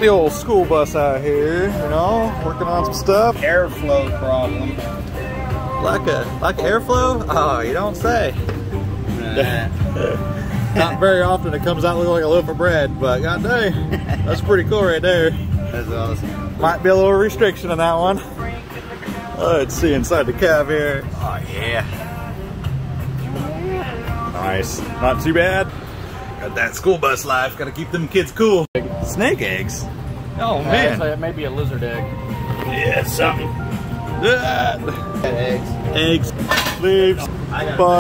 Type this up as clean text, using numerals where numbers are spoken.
the old school bus out here, you know, working on some stuff. Airflow problem. Like airflow? Oh, you don't say. Not very often it comes out looking like a loaf of bread, but god dang, that's pretty cool right there. That's awesome. Might be a little restriction on that one. Let's see inside the cab here. Oh yeah. Nice, not too bad. Got that school bus life, gotta keep them kids cool. Snake eggs? Oh man. It may be a lizard egg. Yeah, something. Eggs. Eggs, leaves,